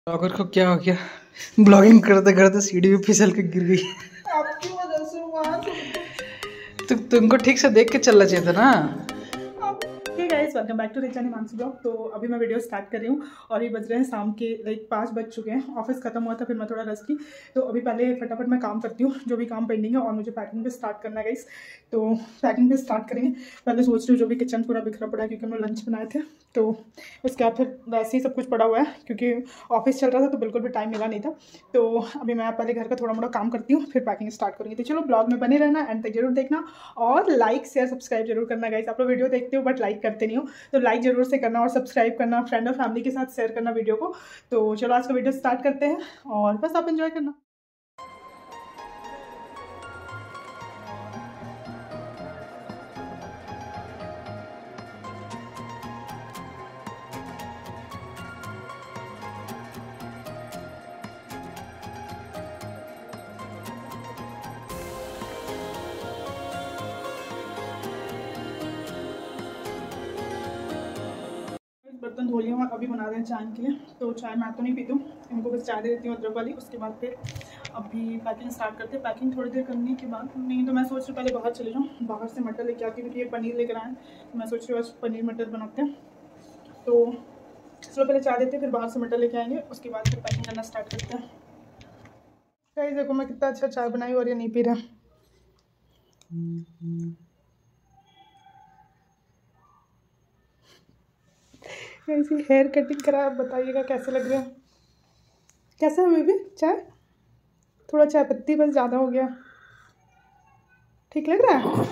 Blogger को क्या हो गया? ब्लॉगिंग करते करते सीढ़ी पे फिसल के गिर गई। आपकी वजह से वहाँ से तो तुमको ठीक से देख के चलना चाहिए था ना। Hey guys, welcome back to Richa Himanshu blog. तो अभी मैं वीडियो स्टार्ट कर रही हूँ और ये बज रहे हैं शाम के 5 बज चुके हैं। ऑफिस खत्म हुआ था, फिर मैं थोड़ा रेस्ट की। तो अभी पहले फटाफट मैं काम करती हूँ जो भी काम पेंडिंग है, और मुझे पैकिंग पे स्टार्ट करना है गाइस। तो पैकिंग पे स्टार्ट करेंगे। पहले सोच रही हूँ जो भी किचन पूरा बिखरा पड़ा है क्योंकि हम लोग लंच बनाए थे, तो उसके बाद फिर वैसे ही सब कुछ पड़ा हुआ है क्योंकि ऑफिस चल रहा था तो बिल्कुल भी टाइम मिला नहीं था। तो अभी मैं पहले घर का थोड़ा मोड़ा काम करती हूँ, फिर पैकिंग स्टार्ट करूँगी। तो चलो ब्लॉग में बने रहना, एंड तक जरूर देखना, और लाइक शेयर सब्सक्राइब जरूर करना गाइस। आप लोग वीडियो देखते हो बट लाइक करते नहीं हो, तो लाइक जरूर से करना और सब्सक्राइब करना, फ्रेंड और फैमिली के साथ शेयर करना वीडियो को। तो चलो आज का वीडियो स्टार्ट करते हैं और बस आप एंजॉय करना। बर्तन धो लिया और अभी बना रहे हैं चाय के लिए। तो चाय मैं तो नहीं पीती हूँ, इनको बस चाय दे देती हूँ अदरक वाली। उसके बाद फिर अभी पैकिंग स्टार्ट करते हैं। पैकिंग थोड़ी देर करने के बाद, नहीं तो मैं सोच रही हूँ पहले बाहर चले जाऊँ, बाहर से मटर लेके आती हूँ क्योंकि ये पनीर लेकर आए हैं। तो मैं सोच रही हूँ आज पनीर मटर बनाते हैं। तो चलो पहले चाय देते हैं, फिर बाहर से मटर लेके आएंगे, उसके बाद फिर पैकिंग करना स्टार्ट करते हैं। गाइस देखो मैं कितना अच्छा चाय बनाई और ये नहीं पी रहा। ऐसी हेयर कटिंग करा, आप बताइएगा कैसे लग रहा है। कैसा है बेबी चाय? थोड़ा चाय पत्ती बस ज़्यादा हो गया। ठीक लग रहा है?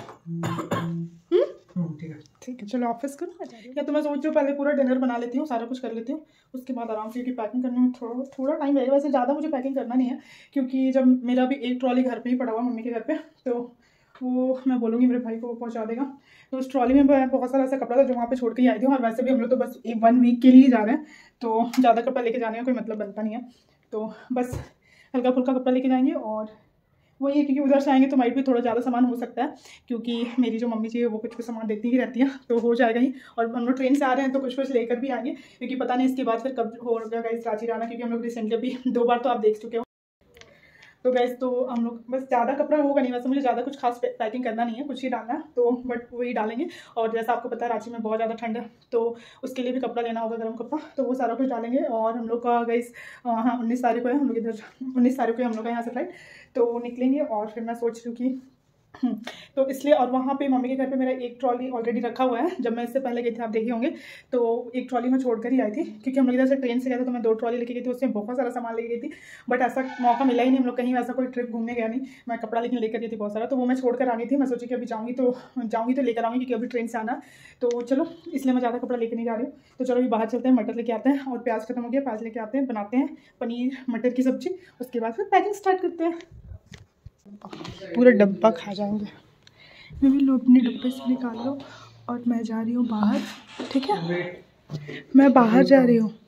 ठीक है चलो ऑफिस करो। या तो मैं सोच रही हूँ पहले पूरा डिनर बना लेती हूँ, सारा कुछ कर लेती हूँ, उसके बाद आराम से, क्योंकि पैकिंग करने में थोड़ा टाइम लगेगा। वैसे ज़्यादा मुझे पैकिंग करना नहीं है क्योंकि जब मेरा भी एक ट्रॉली घर पे ही पड़ा हुआ मम्मी के घर पे, तो वो मैं बोलूँगी मेरे भाई को वो पहुँचा देगा। तो उस ट्रॉली में बहुत सारा ऐसा कपड़ा था जो वहाँ पे छोड़ के ही आई थी, और वैसे भी हम लोग तो बस 1 वीक के लिए जा रहे हैं, तो ज़्यादा कपड़ा लेके जाने का कोई मतलब बनता नहीं है। तो बस हल्का फुल्का कपड़ा लेके जाएंगे, और वही है क्योंकि उधर से आएंगे तो माइट भी थोड़ा ज़्यादा सामान हो सकता है क्योंकि मेरी जो मम्मी जी है वो कुछ कुछ सामान देती ही रहती है, तो हो जाएगा ही। और हम लोग ट्रेन से आ रहे हैं तो कुछ कुछ लेकर भी आएंगे क्योंकि पता नहीं इसके बाद फिर कब हो जाएगा इस रांची जाना, क्योंकि हम लोग रिसेंटली अभी 2 बार तो आप देख चुके हो। तो गैस तो हम लोग बस ज़्यादा कपड़ा होगा नहीं, वैसे मुझे ज़्यादा कुछ खास पैकिंग करना नहीं है, कुछ ही डालना है तो बट वही डालेंगे। और जैसा आपको पता है रांची में बहुत ज़्यादा ठंड है, तो उसके लिए भी कपड़ा लेना होगा, गर्म कपड़ा, तो वो सारा कुछ डालेंगे। और हम लोग का गैस हाँ 19 तारीख को है, हम लोग इधर 19 तारीख को हम लोग का यहाँ से फ्लाइट, तो निकलेंगे। और फिर मैं सोच रही हूँ कि तो इसलिए, और वहाँ पे मम्मी के घर पे मेरा एक ट्रॉली ऑलरेडी रखा हुआ है, जब मैं इससे पहले गई थी आप देखे होंगे, तो एक ट्रॉली मैं छोड़कर ही आई थी क्योंकि हम लोग इधर से ट्रेन से गए थे, तो मैं 2 ट्रॉली लेके गई थी, उसमें बहुत सारा सामान लेके गई थी। बट ऐसा मौका मिला ही नहीं, हम लोग कहीं वैसा कोई ट्रिप घूमने गया नहीं, मैं कपड़ा लेकिन लेकर गई थी बहुत सारा, तो वो मैं छोड़कर आ गई थी। मैं सोची कि अभी जाऊँगी तो लेकर आऊँगी क्योंकि अभी ट्रेन से आना, तो चलो इसलिए मैं ज़्यादा कपड़ा लेकर नहीं जा रही हूँ। तो चलो अभी बाहर चलते हैं, मटर लेके आते हैं, और प्याज खत्म हो गया, प्याज लेके आते हैं, बनाते हैं पनीर मटर की सब्जी, उसके बाद फिर पैकिंग स्टार्ट करते हैं। पूरा डब्बा खा जाएंगे। मैं भी लो अपने डब्बे से निकाल लो, और मैं जा रही हूँ बाहर, ठीक है? मैं बाहर जा रही हूँ।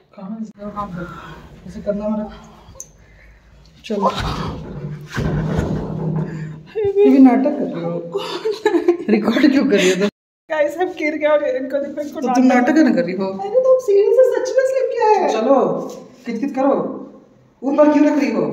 ऐसे करना मेरा। चलो ये नाटक कर रही हो, रिकॉर्ड क्यों कर रही हो? गाइस हम गिर गए और इनको देखो, इनको तो तुम नाटक ना कर रही हो। अरे तुम सीढ़ी से सच में स्लिप किया है। चलो कित कित करो, ऊपर क्यों रख रही हो?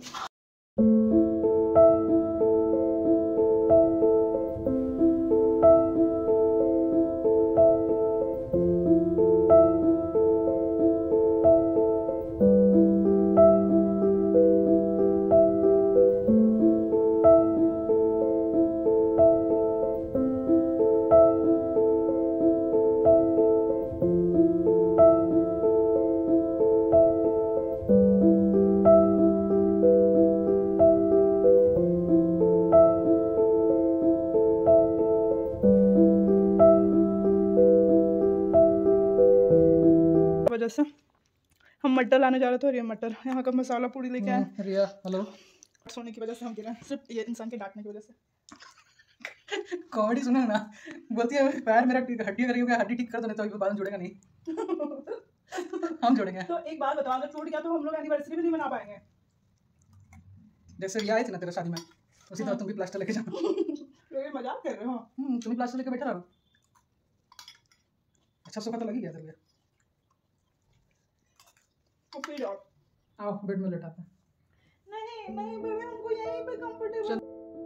वजह से हम मटर लाने जा रहे थे, और ये मटर यहाँ का मसाला पूरी लेके आए। रिया हेलो। सोने की वजह से हम गिरे, सिर्फ ये इंसान के डांटने की वजह से। कॉमेडी सुनो ना, बोलती है पैर मेरा हड्डी करके गया, हड्डी ठीक कर दो नहीं तो बाद में जुड़ेगा नहीं। हम जोड़ेंगे। तो एक बात बताओ, अगर टूट गया तो हम लोग एनिवर्सरी भी नहीं मना पाएंगे। जैसे ये आई थी ना तेरा शादी में, उसी तरह तुम भी प्लास्टर लेके जाओ। ये मजाक कर रहे हो? तुम भी प्लास्टर लेके बैठा रहो। अच्छा सोफा तो लगी गया तेरे लिए। तो फिर जाओ। आओ बेड में लेटाते हैं। नहीं नहीं बेबी, हमको यहीं पे कंफर्टेबल।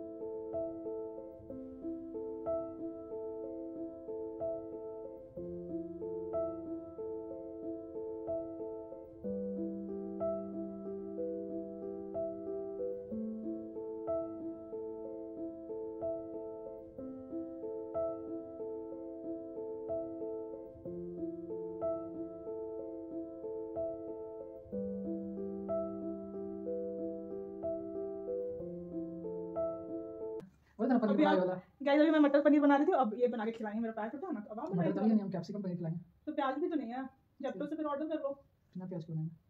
वो तो पनीर अभी फ्राई आप- वाला गाइस अभी मैं मटर पनीर बना रही थी, अब ये बना के खिलाएंगे। मेरा पैर टूटा ना, तो अब आप मटर बनाइए। पनीर नहीं, हम कैप्सिकम पनीर खिलाएंगे। तो प्याज भी तो नहीं है, जेप्टो से फिर ऑर्डर कर लो। बिना प्याज के बनाएंगे।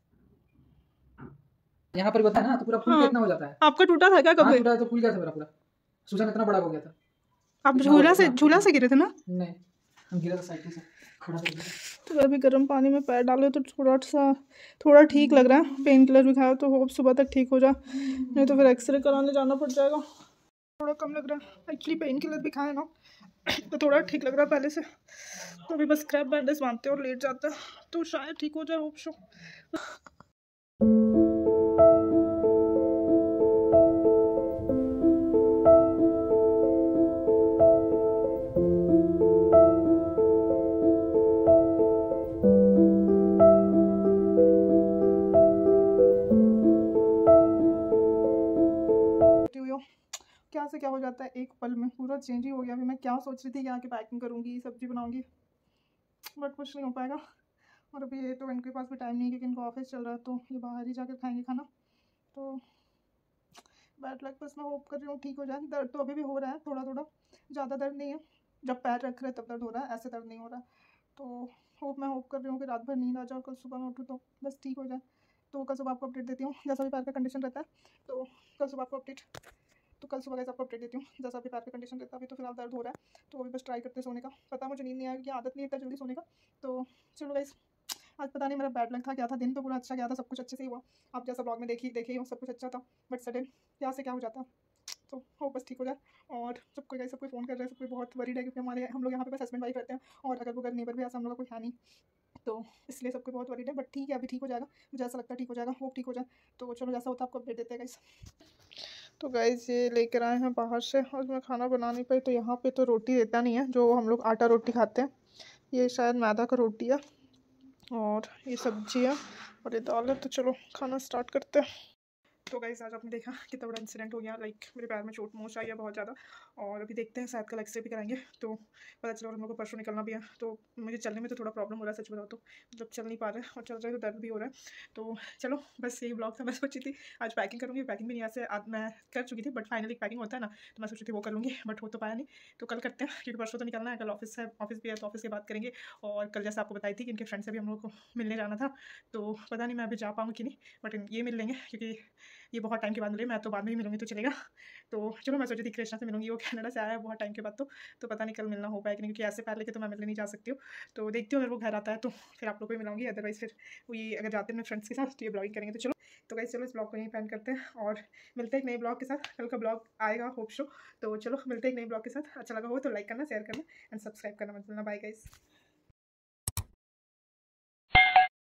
यहाँ पर बताया ना तो पूरा फूल हाँ। के इतना हो जाता है। आपका टूटा था क्या हाँ कभी? टूटा तो फूल गया था मेरा पूरा। सूजन इतना बड़ा हो गया था। आप इतना हो गया था। झूला से गिरे थे ना? नहीं, हम गिरा था साइकिल से, खड़ा कर दिया। तो अभी गर्म पानी में पैर डालो तो थोड़ा ठीक लग रहा है। पेन किलर भी खाया तो होप सुबह तक ठीक हो जाए, नहीं तो फिर एक्सरे कराने जाना पड़ जाएगा। थोड़ा कम लग रहा है एक्चुअली, पेन किलर भी खाए ना तो थोड़ा ठीक लग रहा है पहले से। तो अभी बस स्क्रैप बैंडेज बांधते हैं और लेट जाता है तो शायद ठीक हो जाए, होप सो। क्या से क्या हो जाता है एक पल में, पूरा चेंज ही हो गया। अभी मैं क्या सोच रही थी कि आके पैकिंग करूँगी, सब्जी बनाऊँगी, बट कुछ नहीं हो पाएगा। और अभी ये तो इनके पास भी टाइम नहीं है क्योंकि इनको ऑफिस चल रहा है, तो ये बाहर ही जाकर खाएंगे खाना। तो बैड लक, बस मैं होप कर रही हूँ ठीक हो जाए। दर्द तो अभी भी हो रहा है थोड़ा थोड़ा, ज़्यादा दर्द नहीं है। जब पैर रख रहे तब दर्द हो रहा है, ऐसे दर्द नहीं हो रहा। तो मैं होप कर रही हूँ कि रात भर नींद आ जाए और कल सुबह मैं उठूँ तो बस ठीक हो जाए। तो कल सुबह आपको अपडेट देती हूँ जैसा भी पैर का कंडीशन रहता है। तो कल सुबह आपको अपडेट आपको अपडेट देती हूँ जैसा भी पैर का कंडीशन रहता है। अभी तो फिलहाल दर्द हो रहा है, तो अभी बस ट्राई करते सोने का। पता मुझे नींद नहीं आएगी कि आदत नहीं है इतना जल्दी सोने का। तो चलो गाइस, आज पता नहीं मेरा बैड लक था क्या था। दिन तो पूरा अच्छा गया था, सब कुछ अच्छे से ही हुआ। आप जैसा ब्लॉग में देखिए हो, सब कुछ अच्छा था, बट सडन क्या से क्या हो जाता। तो हो बस ठीक हो जाए। और सबको गाइस, सबको फ़ोन कर रहे हैं, सबको बहुत वरीड है क्योंकि हम लोग यहाँ पे बस हस्बैंड वाइफ रहते हैं और अगर वो घर नेबर भी ऐसा हम लोग का कोई है नहीं, तो इसलिए सबको बहुत वरीड है। बट ठीक है, अभी ठीक हो जाएगा, मुझे ऐसा लगता है ठीक हो जाएगा, वो ठीक हो जाए। तो चलो जैसा होता है आपको अपडेट देते हैं गाइस। तो गाइस ये लेकर आए हैं बाहर से और मैं खाना बना नहीं पाई, तो यहाँ पे तो रोटी देता नहीं है, जो हम लोग आटा रोटी खाते हैं। ये शायद मैदा का रोटी है और ये सब्जी है और ये दाल है। तो चलो खाना स्टार्ट करते हैं। तो गाइस आज आपने देखा कितना बड़ा इंसिडेंट हो गया, लाइक मेरे पैर में चोट मोच आई है बहुत ज़्यादा। और अभी देखते हैं, शायद कल एक्सरे भी कराएंगे तो पता चला। और हम लोग को परसों निकलना भी है, तो मुझे चलने में तो थोड़ा प्रॉब्लम हो रहा है, सच बताओ तो। मतलब चल नहीं पा रहे हैं और चल रहे तो दर्द भी हो रहा है। तो चलो बस यही ब्लॉग था। मैं सोची थी आज पैकिंग करूँगी, पैकिंग भी नहीं ऐसे मैं कर चुकी थी, बट फाइनली पैकिंग होता है ना, तो मैं सोची थी वो कर लूँगी, बट हो तो पाया नहीं। तो कल करते हैं क्योंकि परसों तो निकलना है, कल ऑफिस है, ऑफिस भी है, तो ऑफिस की बात करेंगे। और कल जैसे आपको बताई थी कि इनके फ्रेंड से भी हम लोग को मिलने जाना था, तो पता नहीं मैं अभी जा पाऊँगी कि नहीं, बट ये मिल लेंगे क्योंकि ये बहुत टाइम के बाद मिले। मैं तो बाद में भी मिलूंगी तो चलेगा। तो चलो मैं सोची थी कृष्णा से मिलूंगी, वो कनाडा से आया है बहुत टाइम के बाद, तो पता नहीं कल मिलना हो पाएगा नहीं, क्योंकि ऐसे पैर लेके तो मैं मिलने नहीं जा सकती हूँ। तो देखती हूँ अगर वो घर आता है तो फिर आप लोग को भी मिलाऊंगी, अदरवाइज फिर वो ये अगर जाते हैं अपने फ्रेंड्स के साथ तो ये ब्लॉगिंग करेंगे। तो गाइस चलो इस ब्लॉग को यहीं पेंड करते हैं और मिलते हैं एक नए ब्लॉग के साथ। कल का ब्लॉग आएगा होप शो। तो चलो मिलते हैं एक नए ब्लॉग के साथ। अच्छा लगा हो तो लाइक करना, शेयर करना एंड सब्सक्राइब करना मत भूलना। Bye guys.